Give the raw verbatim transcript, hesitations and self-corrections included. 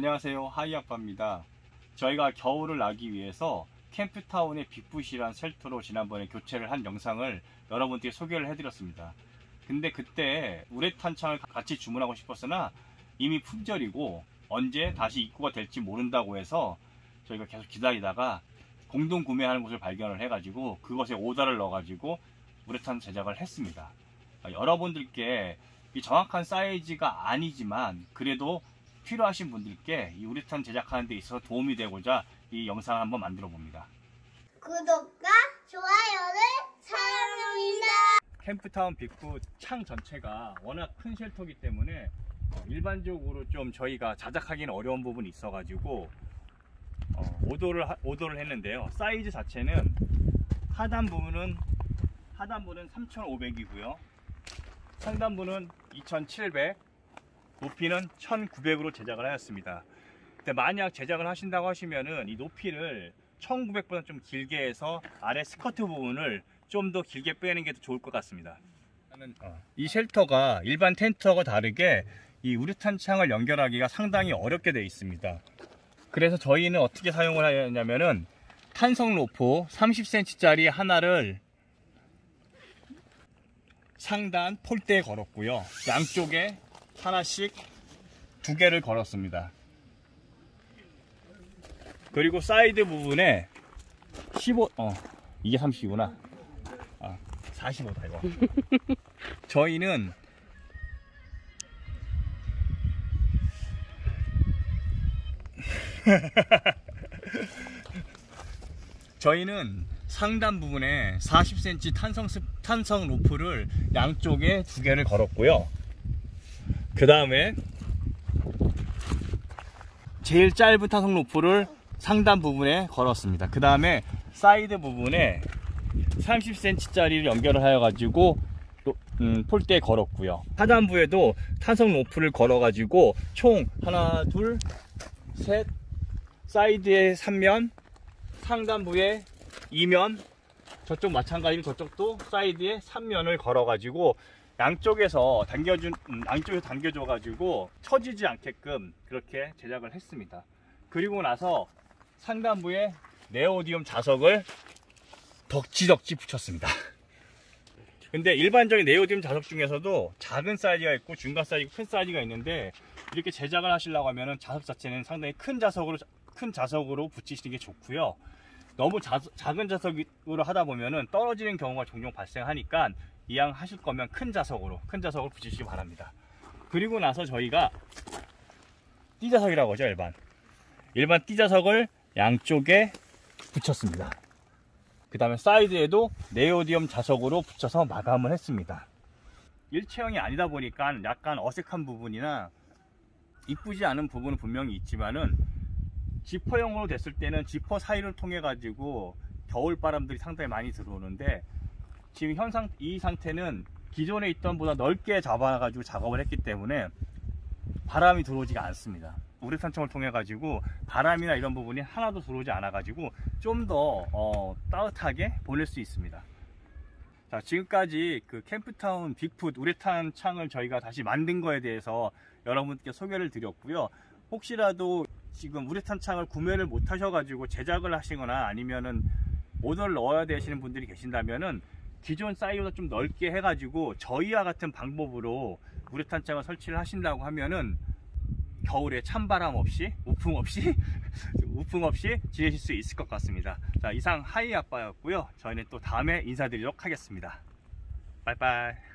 안녕하세요, 하이아빠입니다. 저희가 겨울을 나기 위해서 캠프타운의 빅풋이란 쉘터로 지난번에 교체를 한 영상을 여러분들께 소개를 해드렸습니다. 근데 그때 우레탄 창을 같이 주문하고 싶었으나 이미 품절이고 언제 다시 입고가 될지 모른다고 해서 저희가 계속 기다리다가 공동 구매하는 곳을 발견을 해가지고 그것에 오더를 넣어가지고 우레탄 제작을 했습니다. 여러분들께 이 정확한 사이즈가 아니지만 그래도 필요하신 분들께 이 우레탄 제작하는 데 있어서 도움이 되고자 이 영상을 한번 만들어 봅니다. 구독과 좋아요를 사랑합니다. 캠프타운 빅풋 창 전체가 워낙 큰 쉘터이기 때문에 일반적으로 좀 저희가 자작하기는 어려운 부분이 있어 가지고 어, 오더를, 오더를 했는데요. 사이즈 자체는 하단부는 하단부는 삼천오백이고요 상단부는 이천칠백, 높이는 천구백으로 제작을 하였습니다. 근데 만약 제작을 하신다고 하시면은 이 높이를 천구백보다 좀 길게 해서 아래 스커트 부분을 좀 더 길게 빼는 게 더 좋을 것 같습니다. 이 쉘터가 일반 텐트하고 다르게 이 우레탄 창을 연결하기가 상당히 어렵게 되어 있습니다. 그래서 저희는 어떻게 사용을 하냐면은 탄성 로프 삼십 센티미터짜리 하나를 상단 폴대에 걸었고요. 양쪽에 하나씩 두 개를 걸었습니다. 그리고 사이드 부분에 십오, 어, 이게 삼십이구나. 아, 사십오다 이거. 저희는 저희는 상단 부분에 사십 센티미터 탄성, 탄성 로프를 양쪽에 두 개를 걸었고요. 그 다음에 제일 짧은 탄성 로프를 상단 부분에 걸었습니다. 그 다음에 사이드 부분에 삼십 센티미터짜리를 연결을 하여 가지고 음, 폴대에 걸었고요. 하단부에도 탄성 로프를 걸어 가지고 총 하나 둘 셋, 사이드에 삼 면, 상단부에 이 면, 저쪽 마찬가지로 저쪽도 사이드에 삼 면을 걸어 가지고 양쪽에서 당겨준, 음, 양쪽에서 당겨줘 가지고 처지지 않게끔 그렇게 제작을 했습니다. 그리고 나서 상단부에 네오디움 자석을 덕지덕지 붙였습니다. 근데 일반적인 네오디움 자석 중에서도 작은 사이즈가 있고 중간 사이즈, 큰 사이즈가 있는데 이렇게 제작을 하시려고 하면은 자석 자체는 상당히 큰 자석으로 큰 자석으로 붙이시는 게 좋고요. 너무 자, 작은 자석으로 하다 보면은 떨어지는 경우가 종종 발생하니까 이왕 하실 거면 큰 자석으로 큰 자석을 붙이시기 바랍니다. 그리고 나서 저희가 띠자석이라고 하죠. 일반 일반 띠자석을 양쪽에 붙였습니다. 그 다음에 사이드에도 네오디움 자석으로 붙여서 마감을 했습니다. 일체형이 아니다 보니까 약간 어색한 부분이나 이쁘지 않은 부분은 분명히 있지만은 지퍼형으로 됐을 때는 지퍼 사이를 통해 가지고 겨울 바람들이 상당히 많이 들어오는데 지금 현상 이 상태는 기존에 있던 보다 넓게 잡아 가지고 작업을 했기 때문에 바람이 들어오지가 않습니다. 우레탄 창을 통해 가지고 바람이나 이런 부분이 하나도 들어오지 않아 가지고 좀 더 어, 따뜻하게 보낼 수 있습니다. 자, 지금까지 그 캠프타운 빅풋 우레탄 창을 저희가 다시 만든 거에 대해서 여러분께 소개를 드렸고요. 혹시라도 지금 우레탄 창을 구매를 못 하셔가지고 제작을 하시거나 아니면은 오더를 넣어야 되시는 분들이 계신다면은 기존 사이즈보다 좀 넓게 해가지고 저희와 같은 방법으로 우레탄 창을 설치를 하신다고 하면은 겨울에 찬바람 없이 우풍 없이 우풍 없이 지내실 수 있을 것 같습니다. 자, 이상 하이아빠였고요. 저희는 또 다음에 인사드리도록 하겠습니다. 빠이빠이.